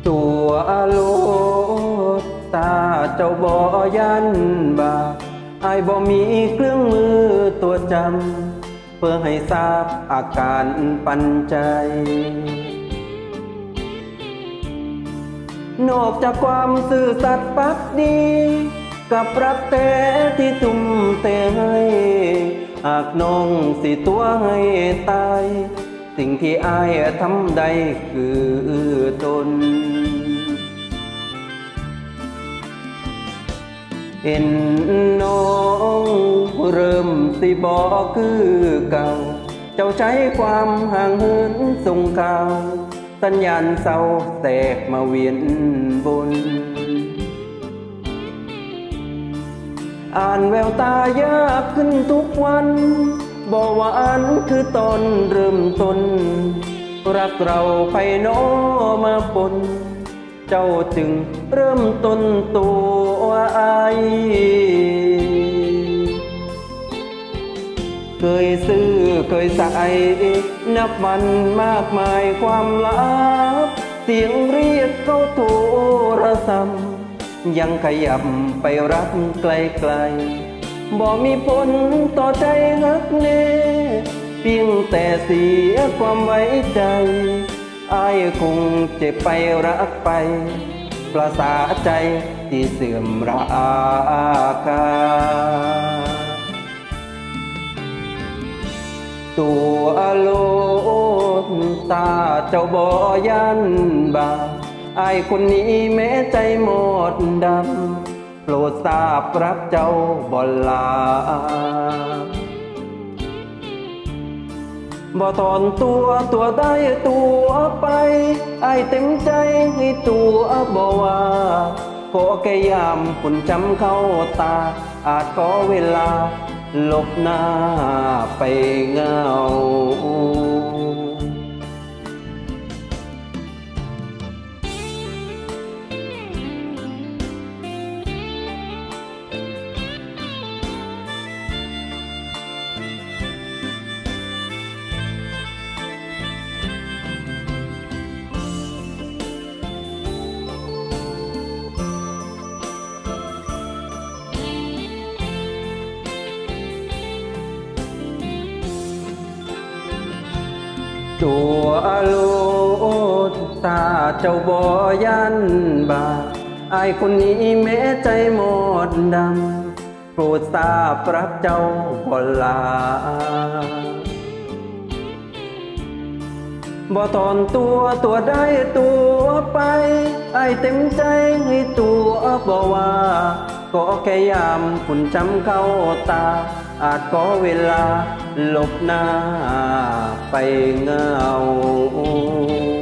ตัวโลดตาเจ้าบ่ยันบาอายบ่มีเครื่องมือตัวจำเพื่อให้ทราบอาการปันใจนอกจากความซื่อสัตย์ปักดีกับรักแท้ที่ทุ่มเทให้หากน้องสิตัวให้ตายสิ่งที่อายทำได้คือตนเห็นน้องเริ่มสิบอกคือเก่าเจ้าใช้ความห่างเหินส่งข่าวสัญญาณเศร้าแตกมาเวียนบนอ่านแววตายากขึ้นทุกวันบอกว่าอันคือตอนเริ่มต้นรักเราไปโนมาปนเจ้าจึงเริ่มต้นตัวอายเคยซื้อเคยใส่นับมันมากมายความลับเสียงเรียกเขาโทรศัพท์ยังขยับไปรักไกลๆบ่มีผลต่อใจฮักแน่เพียงแต่เสียความไว้ใจอายคงเจ็บไปรักไปประสาใจที่เสื่อมราคาตัวโลดตาเจ้าบ่ยันบาอายคนนี้แม้ใจหมดดำโปรดทราบรักเจ้าบ่ลาบ่ถอนตัวได้ตัวไปอายเต็มใจให้ตัวบ่ว่าขอแค่ยามฝุ่นจำเข้าตาอาจขอเวลาลบหน้าไปเงาตัวโลดตาเจ้าบ่ยันบาอายคนนี้แม้ใจหมดดำโปรดทราบรักเจ้าบ่ลาบ่ถอนตัวได้ตัวไปอายเต็มใจให้ตัวบ่ว่าก็แค่ยามฝุ่นจำเข้าตาอาจขอเวลาลบหน้าไปเงา